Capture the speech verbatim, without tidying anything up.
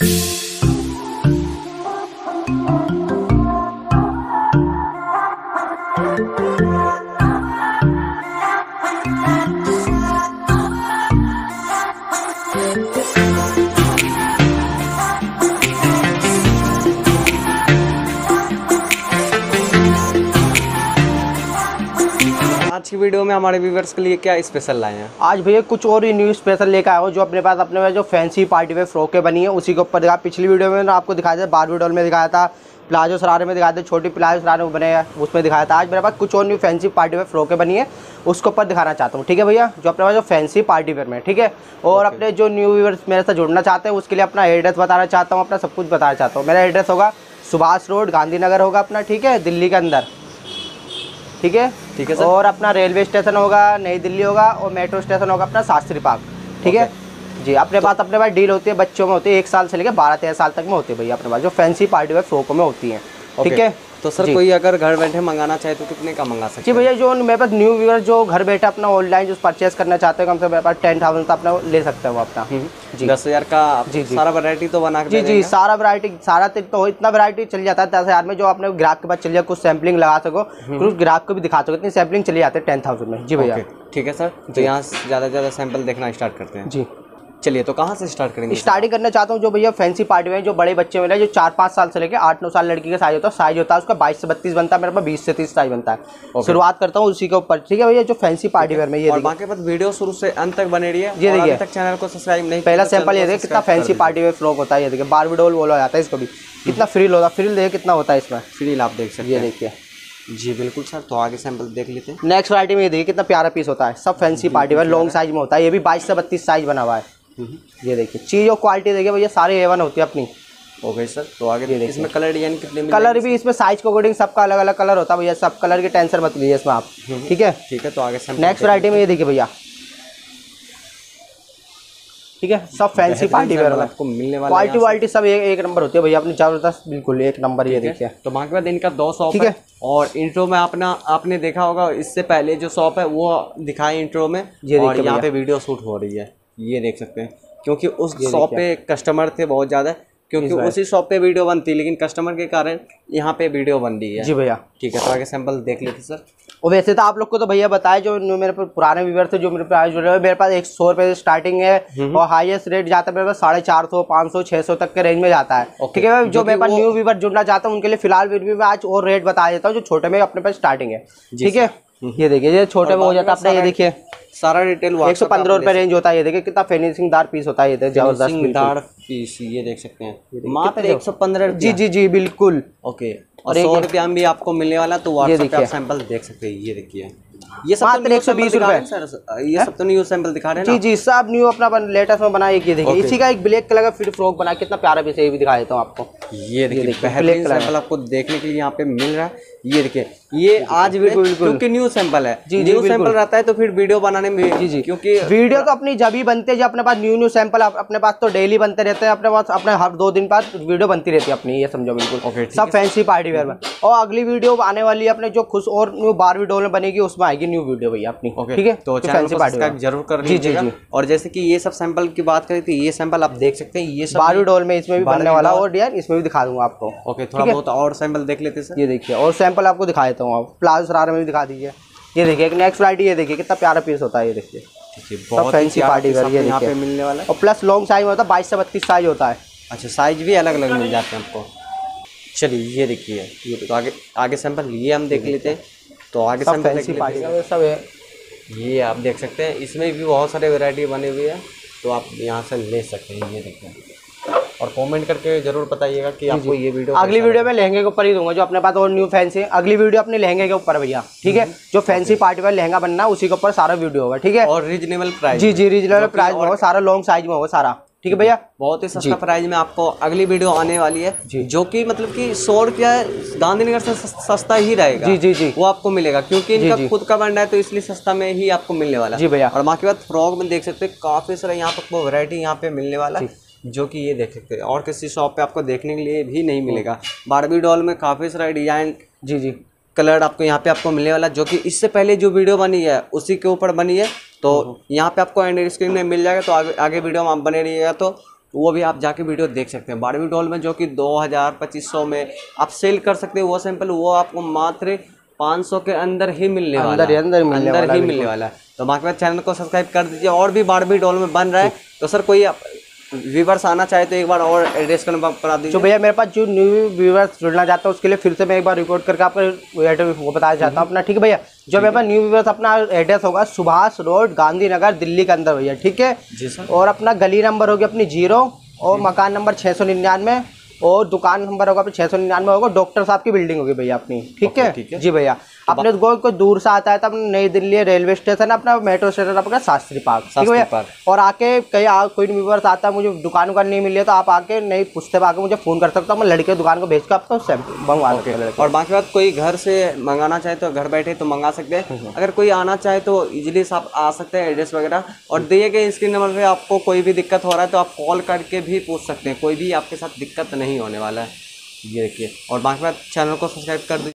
आज की वीडियो में हमारे व्यूवर्स के लिए क्या स्पेशल लाए हैं? आज भैया कुछ और ही न्यू स्पेशल लेकर आया हूँ जो अपने पास अपने पास जो फैंसी पार्टी वेयर फ्रॉकें बनी है उसी के ऊपर दिखा। पिछली वीडियो में ना आपको दिखाया था, बारबी डॉल में दिखाया था, प्लाजो शरारे में दिखाया था, छोटी प्लाजो शरारे बने हैं उसमें दिखाया था। आज मेरे पास कुछ और न्यू फैंसी पार्टी वेयर फ्रॉकें बनी है उसके ऊपर दिखाना चाहता हूँ। ठीक है भैया, जो अपने पास जो फैंसी पार्टी वेयर में, ठीक है। और अपने जो न्यू व्यूवर्स मेरे साथ जुड़ना चाहते हैं उसके लिए अपना एड्रेस बताना चाहता हूँ, अपना सब कुछ बताना चाहता हूँ। मेरा एड्रेस होगा सुभाष रोड, गांधीनगर होगा अपना, ठीक है, दिल्ली के अंदर। ठीक है ठीक है सर। और अपना रेलवे स्टेशन होगा नई दिल्ली होगा और मेट्रो स्टेशन होगा अपना शास्त्री पार्क। ठीक है जी। अपने पास अपने पास डील होती है, बच्चों में होती है एक साल से लेकर बारह तेरह साल तक में होती है भैया अपने पास जो फैंसी पार्टी वेयर फ्रॉकों में होती है। ठीक है। तो सर कोई अगर घर बैठे मंगाना चाहे तो कितने का मंगा सकते हैं? जी भैया, जो मेरे पास न्यू व्यूअर जो घर बैठे अपना ऑनलाइन जो परचेस करना चाहते हैं कम से मेरे पास टेन थाउजेंड का अपना ले सकते हैं वो अपना जी दस हज़ार का जी जी सारा वैरायटी तो बना के जी जी सारा वैरायटी सारा तो इतना वैरायटी चल जाता है दस हज़ार में। जो अपने ग्राहक के पास चल जाए, कुछ सैम्पलिंग लगा सको, कुछ ग्राहक को भी दिखा सको, इतनी सैम्पलिंग चली जाती है टेन थाउजेंड में। जी भैया ठीक है सर। तो यहाँ से ज़्यादा से ज़्यादा सैंपल देखना स्टार्ट करते हैं। जी चलिए, तो कहाँ से स्टार्ट करेंगे? स्टार्टिंग करना चाहता हूँ जो भैया फैंसी पार्टी में जो बड़े बच्चे मिले जो चार पाँच साल से लेकर आठ नौ साल लड़की का साइज होता है, साइज होता है उसका बाईस से बत्तीस बनता है, मेरे पास बीस से तीस साइज बनता है। शुरुआत करता हूँ उसी के ऊपर। ठीक है भैया, जो फैंसी पार्टी वेयर में ये बाकी बात वीडियो शुरू से अंत तक बने रही है। ये देखिए तक चैनल को सब्सक्राइब नहीं, पहला सैंपल ये देखिए कितना फैंसी पार्टी वेयर फ्रॉक होता है। ये देखिए बारबी डॉल बोला जाता है इसको भी, कितना फ्रिल होता है। फ्रिल देखिए कितना होता है इसमें, फ्रिल आप देख सकते हैं। ये देखिए जी बिल्कुल सर। तो आगे सैंपल देख लेते हैं। नेक्स्ट वैरायटी में ये देखिए कितना प्यारा पीस होता है, सब fancy party wear long size में होता है। ये भी बाईस से बत्तीस साइज बना हुआ है। ये देखिए चीज और क्वालिटी देखिए भैया सारी ए वन होती है अपनी। Okay sir. तो आगे ये इसमें कलर डिजाइन कितने कलर भी इसमें साइज के अकॉर्डिंग सबका अलग अलग कलर होता है भैया, सब कलर की टेंशन मत लीजिए इसमें आप। ठीक है ठीक है। तो आगे नेक्स्ट वैरायटी में ये देखिए भैया, ठीक है, सब फैंसी पार्टी वेयर आपको मिलने वाला है। क्वालिटी वालिटी सब एक एक नंबर होती है भैया अपनी, जबरदस्त बिल्कुल एक नंबर। ये देखिए तो बाकी के बाद इनका दो शॉप है और इंट्रो में अपना आपने देखा होगा इससे पहले जो शॉप है वो दिखाई इंट्रो में, और यहाँ पे वीडियो शूट हो रही है। ये देख सकते हैं क्योंकि उस शॉप पे कस्टमर थे बहुत ज़्यादा, क्योंकि उसी शॉप पे वीडियो बनती लेकिन कस्टमर के कारण यहाँ पे वीडियो बन रही है। जी भैया ठीक है। तो आगे सैंपल देख लेते सर। और वैसे तो आप लोग को तो भैया बताया जो मेरे पास पुराने व्यूअर थे जो मेरे पास जुड़े हुए, मेरे पास एक सौ रुपये स्टार्टिंग है और हाईएस्ट रेट जाता है मेरे पास साढ़े चार सौ पाँच सौ छः सौ तक के रेंज में जाता है। ठीक है। जो मेरे पास न्यू व्यूअर जुड़ना चाहता हूँ उनके लिए फिलहाल वीडियो में आज और रेट बता देता हूँ जो छोटे में अपने पास स्टार्टिंग है। ठीक है। ये देखिए ये छोटे में हो जाता है अपना, ये देखिए सारा डिटेल एक सौ पंद्रह रुपये रेंज होता है। ये देखिए कितना फिनिशिंग दार पीस होता है, ये जबरदस्त पीस। ये देख सकते हैं मात्र एक सौ पंद्रह। जी जी जी बिल्कुल। ओके। और सौ रुपया में भी आपको मिलने वाला, तो व्हाट्सएप पे आप सैंपल देख सकते हैं। ये देखिए ये सब मात्र एक सौ बीस रुपए सर, ये सब तो न्यू सैंपल दिखा रहे हैं जी जी सब न्यू अपना लेटेस्ट में बनाया। ये देखिए इसी का एक ब्लैक कलर का फिर फ्रॉक बना, कितना प्यारा पीस है, ये भी दिखा देता हूँ आपको। ये देखिए बेहतरीन सैंपल आपको देखने के लिए यहाँ पे मिल रहा है। ये देखिए ये आज वीडियो क्योंकि न्यू सैंपल है, न्यू सैंपल रहता है तो फिर वीडियो बनाने में जी जी क्योंकि वीडियो तो अपनी जब ही बनते हैं अपने पास न्यू न्यू सैंपल अपने पास तो डेली बनते रहते हैं अपने पास, अपने हर दो दिन बाद वीडियो बनती रहती है अपनी, ये समझो बिल्कुल सब फैंसी पार्टी वेयर में। और अगली वीडियो आने वाली है अपने जो खुश और न्यू बारबी डॉल में बनेगी उसमें आएगी न्यू वीडियो भैया अपनी। ठीक है। तो चैनल को सब्सक्राइब जरूर कर लीजिएगा। और जैसे कि ये सब सैंपल की बात करी थी, ये सैंपल आप देख सकते हैं, ये सब बारबी डॉल में इसमें भी बनने वाला और डिजाइन इसमें भी दिखा दूंगा आपको। ओके। थोड़ा बहुत और सैंपल देख लेते हैं। ये देखिए और सैंपल आपको दिखा देता हूँ, आप प्लाजो शरारे में भी दिखा दीजिए। ये देखिए एक नेक्स्ट वैरायटी, ये देखिए कितना प्यारा पीस होता है। ये देखिए बहुत फैंसी पार्टी वेयर ये यहाँ पे मिलने वाला है। और प्लस लॉन्ग साइज में होता है, बाईस से बत्तीस साइज होता है। अच्छा, साइज भी अलग अलग मिल जाते हैं आपको। चलिए ये देखिए ये तो आगे आगे सैंपल ये हम देख लेते हैं। तो आगे सैंपल फैंसी पार्टी वेयर सब है। ये आप देख सकते हैं, इसमें भी बहुत सारे वैरायटी बनी हुई है, तो आप यहाँ से ले सकते हैं। ये देखिए और कमेंट करके जरूर बताइएगा कि आपको ये वीडियो। अगली वीडियो में लहंगे के ऊपर ही दूंगा जो अपने पास और न्यू फैंसी। अगली वीडियो अपने लहंगे के ऊपर भैया। ठीक है। जो फैंसी पार्टी वेयर लहंगा बनना उसी के ऊपर सारा वीडियो होगा। ठीक है। और रीजनेबल प्राइस। जी जी रीजनेबल प्राइस में होगा, सारा लॉन्ग साइज में होगा सारा। ठीक है भैया। बहुत ही सस्ता प्राइस में आपको अगली वीडियो आने वाली है, जो कि मतलब कि सौ रुपया गांधीनगर से सस्ता ही रहेगा। जी जी जी वो आपको मिलेगा क्योंकि इनका खुद का ब्रांड है, तो इसलिए सस्ता में ही आपको मिलने वाला है। जी भैया। और बाकी बात फ्रॉक में देख सकते हैं काफी सारा यहाँ पर आपको वैरायटी यहाँ पे मिलने वाला है, जो कि ये देख सकते हैं और किसी शॉप पे आपको देखने के लिए भी नहीं मिलेगा। बारबी डॉल में काफी सारा डिजाइन जी जी कलर आपको यहाँ पे आपको मिलने वाला, जो कि इससे पहले जो वीडियो बनी है उसी के ऊपर बनी है। तो यहाँ पे आपको एंड स्क्रीन में मिल जाएगा, तो आगे आगे वीडियो में आप बने रहिएगा तो तो वो भी आप जाके वीडियो देख सकते हैं। बारबी डॉल में जो कि दो हज़ार पच्चीस सौ में आप सेल कर सकते हैं वो सैंपल, वो आपको मात्र पाँच सौ के अंदर ही मिलने वाला अंदर ही अंदर मिलने अंदर वाला ही मिलने वाला है। तो बाकी बात चैनल को सब्सक्राइब कर दीजिए। और भी बारबी डॉल में बन रहा है, तो सर कोई व्यूवर्स आना चाहे तो एक बार और एड्रेस कन्फर्म करा दीजिए। तो भैया मेरे पास जो न्यू व्यूवर्स जुड़ना चाहता है उसके लिए फिर से मैं एक बार रिपोर्ट करके आपको एड्रेस वो बताना चाहता हूँ अपना, ठीक है भैया। जो मेरे पास न्यू व्यूवर्स अपना एड्रेस होगा सुभाष रोड गांधीनगर दिल्ली के अंदर भैया, ठीक है जी सर। और अपना गली नंबर होगी अपनी जीरो और मकान नंबर छः सौ निन्यानवे और दुकान नंबर होगा छः सौ निन्यानवे होगा, डॉक्टर साहब की बिल्डिंग होगी भैया अपनी, ठीक है ठीक है जी भैया। अपने को कोई दूर से आता है तो अपने नई दिल्ली रेलवे स्टेशन है अपना मेट्रो स्टेशन अपना शास्त्री पार्क, ठीक है भैया। और आके कहीं आ, कोई व्यूवर्स आता है मुझे दुकान उकान नहीं मिली है तो आप आके नहीं पूछते आके मुझे फ़ोन कर सकते हो, मैं लड़के दुकान को भेज कर आपको सैंपल मंगवा सकते हैं। और बाकी बात कोई घर से मंगाना चाहे तो घर बैठे तो मंगा सकते हैं, अगर कोई आना चाहे तो इजीली आप आ सकते हैं एड्रेस वगैरह। और दिए गए स्क्रीन नंबर पे आपको कोई भी दिक्कत हो रहा है तो आप कॉल करके भी पूछ सकते हैं, कोई भी आपके साथ दिक्कत नहीं होने वाला है, ये देखिए। और बाकी बात चैनल को सब्सक्राइब कर दीजिए।